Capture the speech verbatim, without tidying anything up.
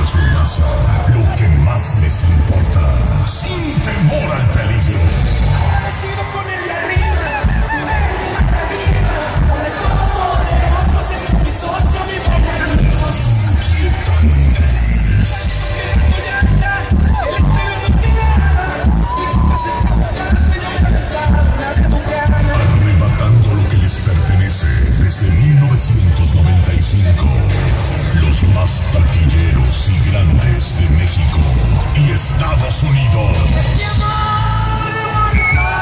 su raza lo que más les importa, sin temor al peligro. Agradecido con el de arriba, verde más arriba, con el todopoderoso, siempre mi socio, mi boca. Inquietante. Que tanto llanta, el estéreo no quedaba, y nunca se escapaba, se yo me aventaba una de bucana. Arrebatando lo que les pertenece desde mil novecientos noventa y cinco. Los más taquilleros y grandes de México y Estados Unidos. Mi amor,